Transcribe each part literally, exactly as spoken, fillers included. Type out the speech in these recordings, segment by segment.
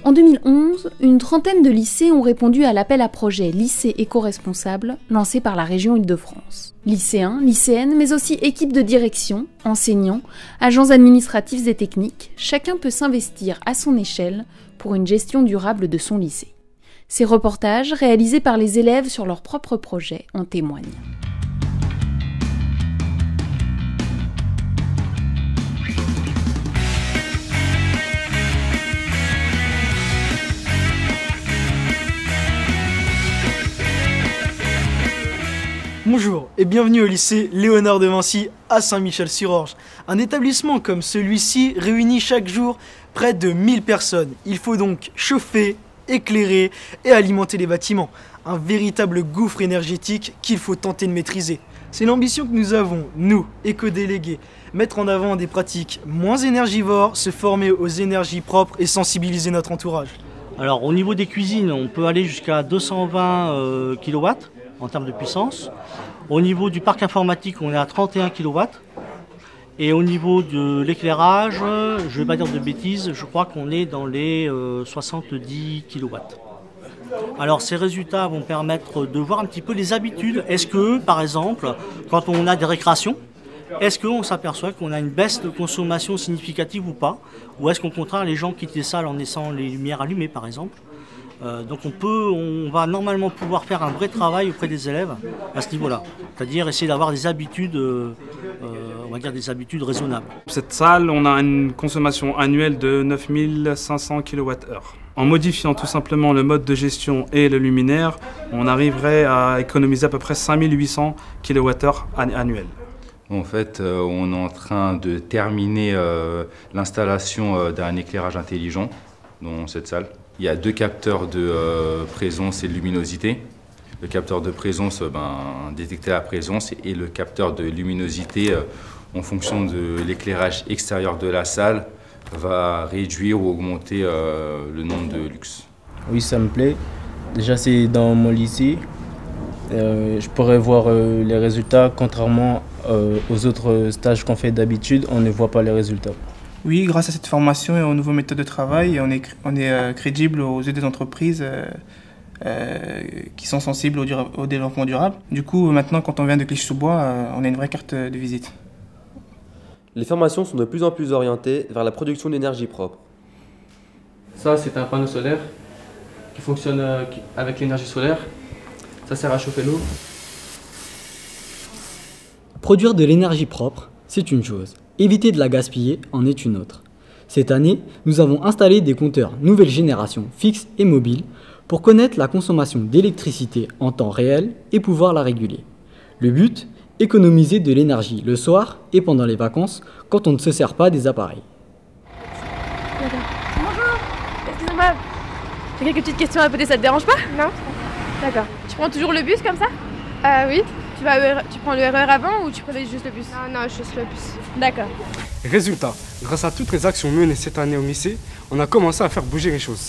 En deux mille onze, une trentaine de lycées ont répondu à l'appel à projet Lycée éco-responsable lancé par la région Île-de-France. Lycéens, lycéennes, mais aussi équipes de direction, enseignants, agents administratifs et techniques, chacun peut s'investir à son échelle pour une gestion durable de son lycée. Ces reportages, réalisés par les élèves sur leurs propres projets, en témoignent. Bonjour et bienvenue au lycée Léonard de Vinci à Saint-Michel-sur-Orge. Un établissement comme celui-ci réunit chaque jour près de mille personnes. Il faut donc chauffer, éclairer et alimenter les bâtiments. Un véritable gouffre énergétique qu'il faut tenter de maîtriser. C'est l'ambition que nous avons, nous, éco-délégués, mettre en avant des pratiques moins énergivores, se former aux énergies propres et sensibiliser notre entourage. Alors au niveau des cuisines, on peut aller jusqu'à deux cent vingt euh, kilowatts en termes de puissance. Au niveau du parc informatique, on est à trente et un kilowatts. Et au niveau de l'éclairage, je ne vais pas dire de bêtises, je crois qu'on est dans les euh, soixante-dix kilowatts. Alors ces résultats vont permettre de voir un petit peu les habitudes. Est-ce que, par exemple, quand on a des récréations, est-ce qu'on s'aperçoit qu'on a une baisse de consommation significative ou pas? Ou est-ce qu'au contraire, les gens quittent les salles en laissant les lumières allumées, par exemple? Euh, donc on peut, on va normalement pouvoir faire un vrai travail auprès des élèves à ce niveau-là, c'est-à-dire essayer d'avoir des habitudes, euh, euh, on va dire des habitudes raisonnables. Cette salle, on a une consommation annuelle de neuf mille cinq cents kilowattheures. En modifiant tout simplement le mode de gestion et le luminaire, on arriverait à économiser à peu près cinq mille huit cents kilowattheures annuels. En fait, euh, on est en train de terminer euh, l'installation euh, d'un éclairage intelligent dans cette salle. Il y a deux capteurs de euh, présence et de luminosité. Le capteur de présence, euh, ben, détecter la présence, et le capteur de luminosité, euh, en fonction de l'éclairage extérieur de la salle, va réduire ou augmenter euh, le nombre de lux. Oui, ça me plaît. Déjà, c'est dans mon lycée. Euh, je pourrais voir euh, les résultats, contrairement euh, aux autres stages qu'on fait d'habitude, on ne voit pas les résultats. Oui, grâce à cette formation et aux nouvelles méthodes de travail, on est, on est euh, crédible aux yeux des entreprises euh, euh, qui sont sensibles au, dura- au développement durable. Du coup, maintenant, quand on vient de Clichy-sous-Bois, euh, on a une vraie carte de visite. Les formations sont de plus en plus orientées vers la production d'énergie propre. Ça, c'est un panneau solaire qui fonctionne euh, qui, avec l'énergie solaire. Ça sert à chauffer l'eau. Produire de l'énergie propre, c'est une chose. Éviter de la gaspiller en est une autre. Cette année, nous avons installé des compteurs nouvelle génération fixes et mobiles pour connaître la consommation d'électricité en temps réel et pouvoir la réguler. Le but, économiser de l'énergie le soir et pendant les vacances quand on ne se sert pas des appareils. Bonjour, excusez-moi, j'ai quelques petites questions à poser, ça te dérange pas? Non. D'accord. Tu prends toujours le bus comme ça? Euh, oui. Tu, vas, tu prends le R E R avant ou tu prenais juste le bus? Non, non, juste le bus. D'accord. Résultat, grâce à toutes les actions menées cette année au lycée, on a commencé à faire bouger les choses.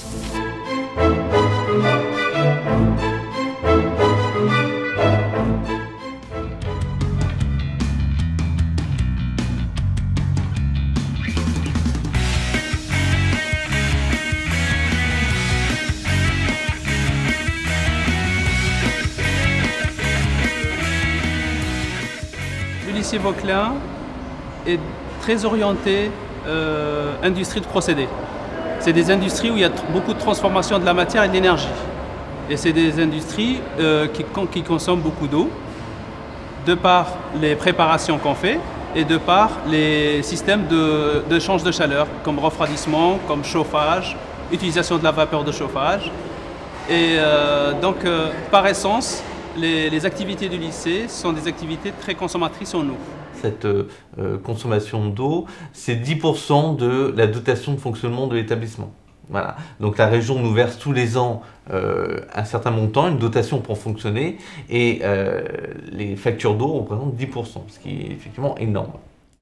Le lycée Vauquelin est très orienté euh, industrie de procédés. C'est des industries où il y a beaucoup de transformation de la matière et de l'énergie. Et c'est des industries euh, qui, qui consomment beaucoup d'eau, de par les préparations qu'on fait et de par les systèmes de, de change de chaleur, comme refroidissement, comme chauffage, utilisation de la vapeur de chauffage. Et euh, donc, euh, par essence, Les, les activités du lycée sont des activités très consommatrices en eau. Cette euh, consommation d'eau, c'est dix pour cent de la dotation de fonctionnement de l'établissement. Voilà. Donc la région nous verse tous les ans euh, un certain montant, une dotation pour fonctionner, et euh, les factures d'eau représentent dix pour cent, ce qui est effectivement énorme.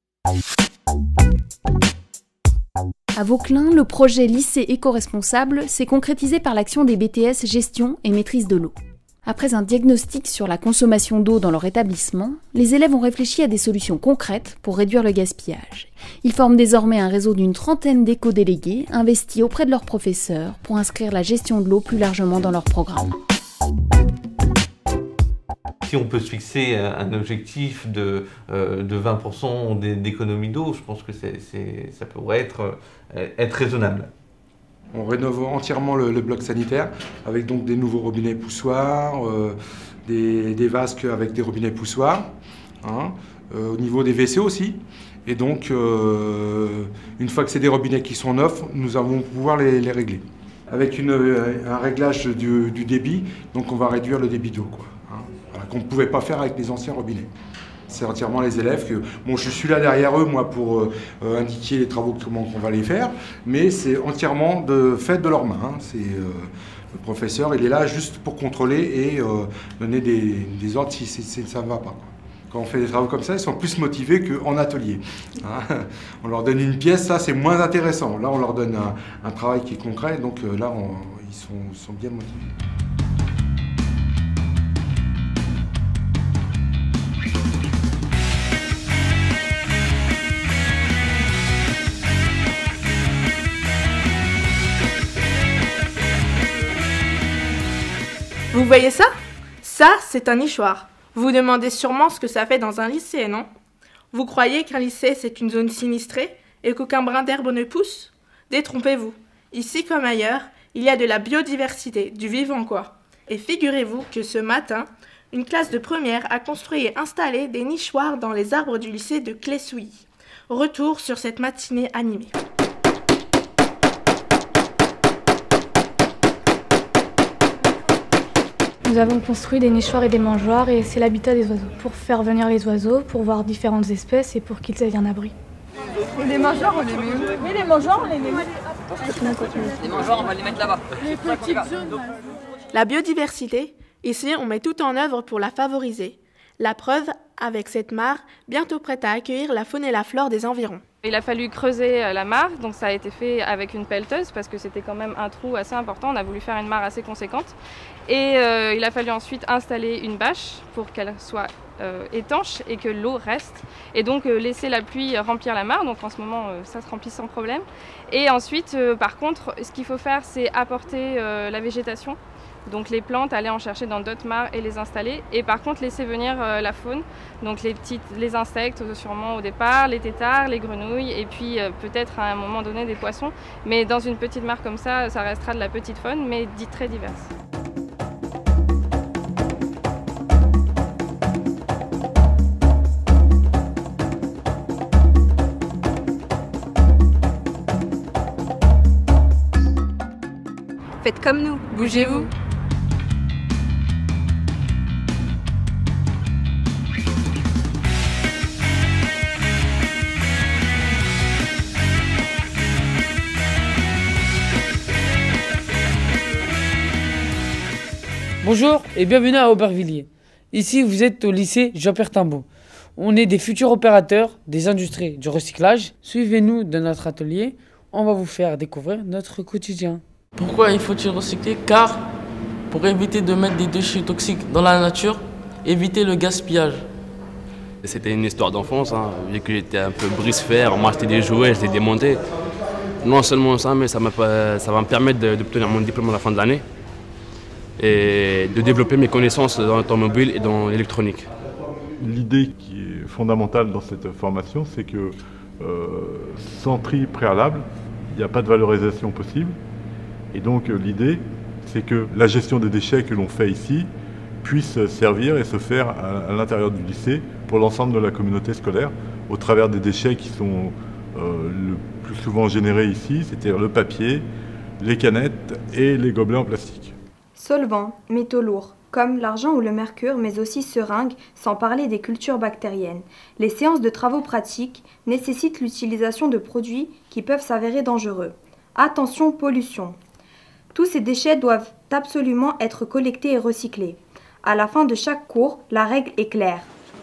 À Vauquelin, le projet lycée éco-responsable s'est concrétisé par l'action des B T S gestion et maîtrise de l'eau. Après un diagnostic sur la consommation d'eau dans leur établissement, les élèves ont réfléchi à des solutions concrètes pour réduire le gaspillage. Ils forment désormais un réseau d'une trentaine d'éco-délégués investis auprès de leurs professeurs pour inscrire la gestion de l'eau plus largement dans leur programme. Si on peut se fixer un objectif de, euh, de vingt pour cent d'économie d'eau, je pense que c'est, c'est, ça pourrait être, être raisonnable. On rénove entièrement le, le bloc sanitaire avec donc des nouveaux robinets poussoirs, euh, des, des vasques avec des robinets poussoirs, hein, euh, au niveau des W C aussi. Et donc, euh, une fois que c'est des robinets qui sont neufs, nous allons pouvoir les, les régler. Avec une, un réglage du, du débit, donc on va réduire le débit d'eau, quoi, hein, voilà, qu'on ne pouvait pas faire avec les anciens robinets. C'est entièrement les élèves que, bon, je suis là derrière eux, moi, pour euh, indiquer les travaux, comment on va les faire, mais c'est entièrement de, fait de leurs mains. Hein. C'est, euh, le professeur, il est là juste pour contrôler et euh, donner des, des ordres si, si, si ça ne va pas, quoi. Quand on fait des travaux comme ça, ils sont plus motivés qu'en atelier. Hein. On leur donne une pièce, ça c'est moins intéressant. Là, on leur donne un, un travail qui est concret, donc euh, là, on, ils, sont, ils sont bien motivés. Vous voyez ça? Ça, c'est un nichoir. Vous vous demandez sûrement ce que ça fait dans un lycée, non? Vous croyez qu'un lycée, c'est une zone sinistrée et qu'aucun brin d'herbe ne pousse? Détrompez-vous. Ici comme ailleurs, il y a de la biodiversité, du vivant quoi. Et figurez-vous que ce matin, une classe de première a construit et installé des nichoirs dans les arbres du lycée de Clé-Souilly. Retour sur cette matinée animée. Nous avons construit des nichoirs et des mangeoires et c'est l'habitat des oiseaux. Pour faire venir les oiseaux, pour voir différentes espèces et pour qu'ils aient un abri. Les mangeoires, on les met où? Oui, les mangeoires, on les met où? Les mangeoires, on va les mettre là-bas. Les petites zones. La biodiversité, ici, on met tout en œuvre pour la favoriser. La preuve avec cette mare, bientôt prête à accueillir la faune et la flore des environs. Il a fallu creuser la mare, donc ça a été fait avec une pelleteuse parce que c'était quand même un trou assez important. On a voulu faire une mare assez conséquente. Et euh, il a fallu ensuite installer une bâche pour qu'elle soit euh, étanche et que l'eau reste. Et donc euh, laisser la pluie remplir la mare. Donc en ce moment, euh, ça se remplit sans problème. Et ensuite, euh, par contre, ce qu'il faut faire, c'est apporter euh, la végétation. Donc les plantes, aller en chercher dans d'autres mares et les installer. Et par contre, laisser venir euh, la faune, donc les, petites, les insectes sûrement au départ, les têtards, les grenouilles, et puis euh, peut-être à un moment donné des poissons. Mais dans une petite mare comme ça, ça restera de la petite faune, mais dit très diverse. Faites comme nous, bougez-vous. Bonjour et bienvenue à Aubervilliers. Ici, vous êtes au lycée Jean-Pierre Timbaud. On est des futurs opérateurs des industries du recyclage. Suivez-nous dans notre atelier. On va vous faire découvrir notre quotidien. Pourquoi il faut-il recycler? Car pour éviter de mettre des déchets toxiques dans la nature, éviter le gaspillage. C'était une histoire d'enfance, hein. Vu que j'étais un peu brise-fer, on m'a acheté des jouets, je les démontais. Non seulement ça, mais ça, ça va me permettre d'obtenir mon diplôme à la fin de l'année et de développer mes connaissances dans l'automobile et dans l'électronique. L'idée qui est fondamentale dans cette formation, c'est que euh, sans tri préalable, il n'y a pas de valorisation possible. Et donc euh, l'idée, c'est que la gestion des déchets que l'on fait ici puisse servir et se faire à, à l'intérieur du lycée pour l'ensemble de la communauté scolaire, au travers des déchets qui sont euh, le plus souvent générés ici, c'est-à-dire le papier, les canettes et les gobelets en plastique. Solvants, métaux lourds, comme l'argent ou le mercure, mais aussi seringues, sans parler des cultures bactériennes. Les séances de travaux pratiques nécessitent l'utilisation de produits qui peuvent s'avérer dangereux. Attention, pollution. Tous ces déchets doivent absolument être collectés et recyclés. À la fin de chaque cours, la règle est claire.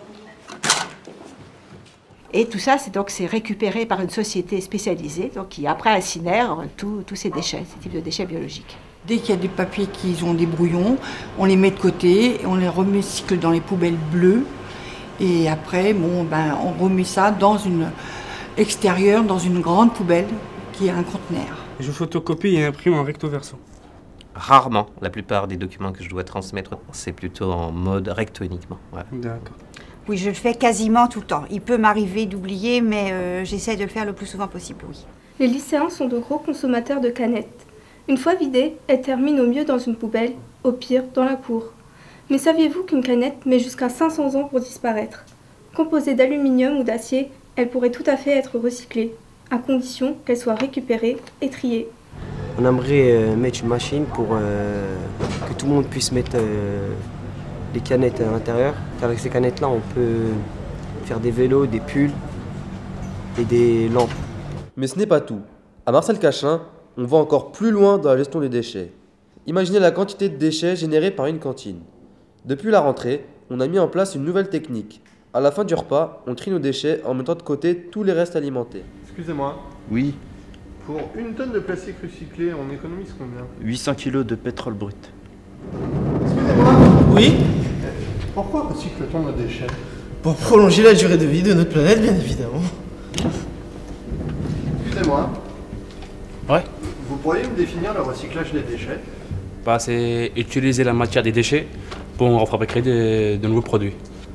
Et tout ça, c'est donc c'est récupéré par une société spécialisée donc qui après incinère tous ces déchets, ces types de déchets biologiques. Dès qu'il y a des papiers qui ont des brouillons, on les met de côté, et on les recycle dans les poubelles bleues. Et après, bon, ben, on remet ça dans une extérieure, dans une grande poubelle qui est un conteneur. Je photocopie et imprime en recto verso. Rarement. La plupart des documents que je dois transmettre, c'est plutôt en mode recto uniquement. Voilà. D'accord. Oui, je le fais quasiment tout le temps. Il peut m'arriver d'oublier, mais euh, j'essaie de le faire le plus souvent possible, oui. Les lycéens sont de gros consommateurs de canettes. Une fois vidées, elles terminent au mieux dans une poubelle, au pire dans la cour. Mais saviez-vous qu'une canette met jusqu'à cinq cents ans pour disparaître? Composée d'aluminium ou d'acier, elle pourrait tout à fait être recyclée, à condition qu'elle soit récupérée et triée. On aimerait euh, mettre une machine pour euh, que tout le monde puisse mettre euh, les canettes à l'intérieur. Avec ces canettes-là, on peut faire des vélos, des pulls et des lampes. Mais ce n'est pas tout. À Marcel Cachin, on va encore plus loin dans la gestion des déchets. Imaginez la quantité de déchets générés par une cantine. Depuis la rentrée, on a mis en place une nouvelle technique. À la fin du repas, on trie nos déchets en mettant de côté tous les restes alimentaires. Excusez-moi. Oui. Pour une tonne de plastique recyclé, on économise combien? huit cents kilos de pétrole brut. Excusez-moi. Oui. Pourquoi recycle-t-on nos déchets? Pour prolonger la durée de vie de notre planète, bien évidemment. Excusez-moi. Ouais. Vous pourriez me définir le recyclage des déchets? Bah, c'est utiliser la matière des déchets pour en fabriquer de, de nouveaux produits.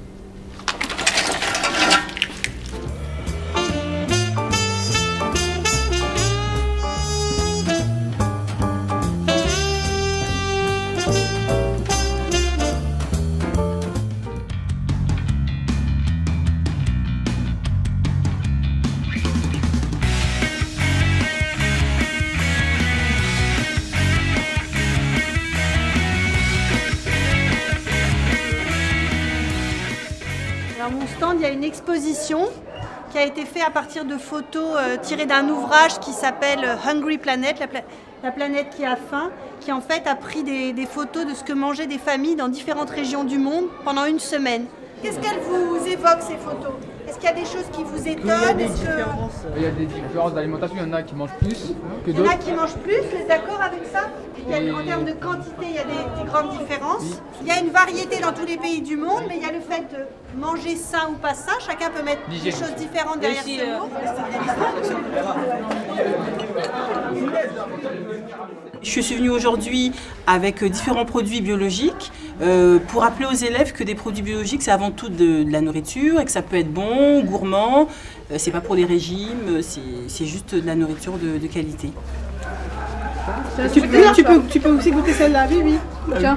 Dans mon stand, il y a une exposition qui a été faite à partir de photos euh, tirées d'un ouvrage qui s'appelle Hungry Planet, la, pla la planète qui a faim, qui en fait a pris des, des photos de ce que mangeaient des familles dans différentes régions du monde pendant une semaine. Qu'est-ce qu'elles vous évoquent, ces photos? Est-ce qu'il y a des choses qui vous étonnent? Il y a des différences, que... il y a des différences d'alimentation, il y en a qui mangent plus que d'autres. Il y en a qui mangent plus, vous êtes d'accord avec ça? Il y a, en termes de quantité, il y a des, des grandes différences. Oui. Il y a une variété dans tous les pays du monde, mais il y a le fait de manger sain ou pas sain. Chacun peut mettre des choses différentes derrière ce mot. Je suis venue aujourd'hui avec différents produits biologiques euh, pour rappeler aux élèves que des produits biologiques, c'est avant tout de, de la nourriture et que ça peut être bon, gourmand. Euh, c'est pas pour les régimes, c'est juste de la nourriture de, de qualité. Tu peux, tu, peux, tu peux aussi goûter celle-là, oui, oui. Tiens,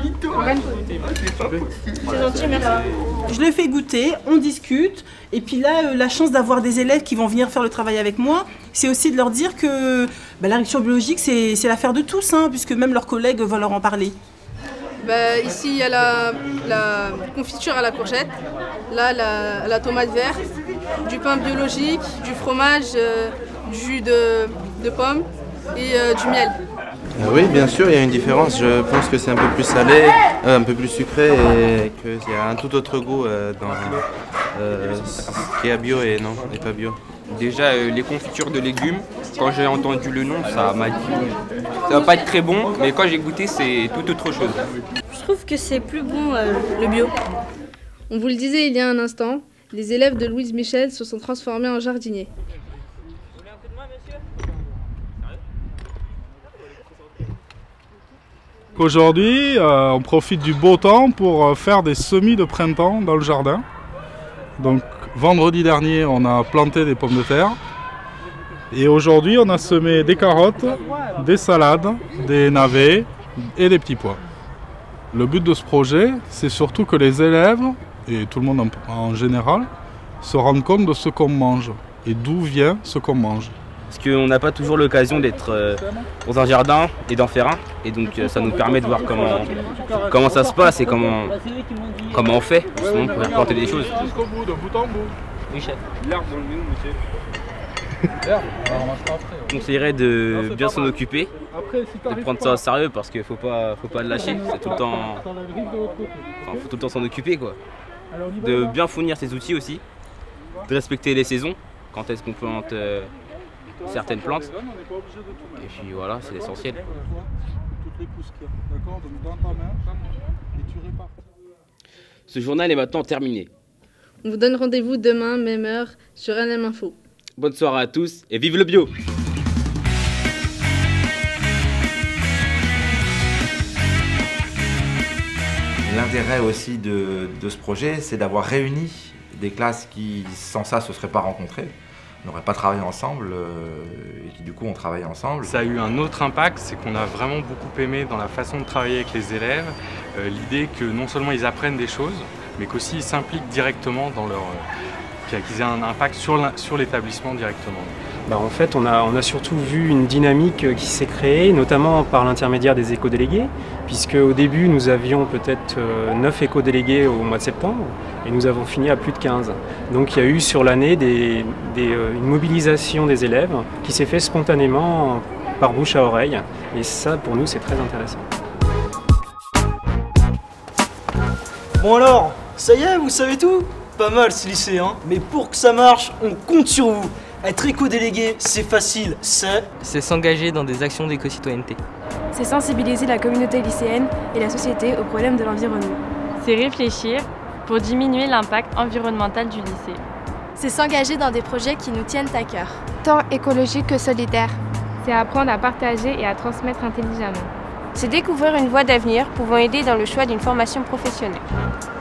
c'est gentil, merci. Je le fais goûter, on discute, et puis là, euh, la chance d'avoir des élèves qui vont venir faire le travail avec moi, c'est aussi de leur dire que bah, l'agriculture biologique, c'est l'affaire de tous, hein, puisque même leurs collègues vont leur en parler. Bah, ici, il y a la, la confiture à la courgette, là, la, la tomate verte, du pain biologique, du fromage, euh, du jus de, de pomme et euh, du miel. Oui, bien sûr, il y a une différence. Je pense que c'est un peu plus salé, euh, un peu plus sucré et qu'il y a un tout autre goût euh, dans euh, ce qui est bio et non, et pas bio. Déjà, euh, les confitures de légumes, quand j'ai entendu le nom, ça m'a dit ça va pas être très bon, mais quand j'ai goûté, c'est tout autre chose. Je trouve que c'est plus bon euh, le bio. On vous le disait il y a un instant, les élèves de Louise Michel se sont transformés en jardiniers. Aujourd'hui, euh, on profite du beau temps pour faire des semis de printemps dans le jardin. Donc vendredi dernier, on a planté des pommes de terre. Et aujourd'hui, on a semé des carottes, des salades, des navets et des petits pois. Le but de ce projet, c'est surtout que les élèves, et tout le monde en, en général, se rendent compte de ce qu'on mange et d'où vient ce qu'on mange. Parce qu'on n'a pas toujours l'occasion d'être euh, dans un jardin et d'en faire un. Et donc euh, ça nous permet de voir comment, comment ça se passe et comment, comment on fait justement pour planter des choses. Jusqu'au bout, de bout en bout. Oui, chef. L'herbe dans le milieu, monsieur. Je conseillerais de bien s'en occuper, de prendre ça au sérieux parce qu'il ne faut pas, faut pas le lâcher. C'est tout le temps. Enfin, faut tout le temps s'en occuper, quoi. De bien fournir ses outils aussi, de respecter les saisons, quand est-ce qu'on plante euh, certaines plantes. Et puis voilà, c'est l'essentiel. les pouces qu'il y a. D'accord? Donc dans ta main, et tu répares. Ce journal est maintenant terminé. On vous donne rendez-vous demain, même heure, sur N M Info. Bonne soirée à tous et vive le bio! L'intérêt aussi de, de ce projet, c'est d'avoir réuni des classes qui, sans ça, ne se seraient pas rencontrées, n'auraient pas travaillé ensemble, euh, et qui du coup ont travaillé ensemble. Ça a eu un autre impact, c'est qu'on a vraiment beaucoup aimé dans la façon de travailler avec les élèves, euh, l'idée que non seulement ils apprennent des choses, mais qu'aussi ils s'impliquent directement dans leur... Euh, qu'ils aient un impact sur l'établissement directement. Bah en fait, on a, on a surtout vu une dynamique qui s'est créée, notamment par l'intermédiaire des éco-délégués, puisque au début, nous avions peut-être neuf éco-délégués au mois de septembre, et nous avons fini à plus de quinze. Donc il y a eu sur l'année des, des, une mobilisation des élèves qui s'est fait spontanément par bouche à oreille, et ça, pour nous, c'est très intéressant. Bon alors, ça y est, vous savez tout? Pas mal ce lycée, hein. Mais pour que ça marche, on compte sur vous. Être éco-délégué, c'est facile, c'est... C'est s'engager dans des actions d'éco-citoyenneté. C'est sensibiliser la communauté lycéenne et la société aux problèmes de l'environnement. C'est réfléchir pour diminuer l'impact environnemental du lycée. C'est s'engager dans des projets qui nous tiennent à cœur. Tant écologique que solidaire. C'est apprendre à partager et à transmettre intelligemment. C'est découvrir une voie d'avenir pouvant aider dans le choix d'une formation professionnelle.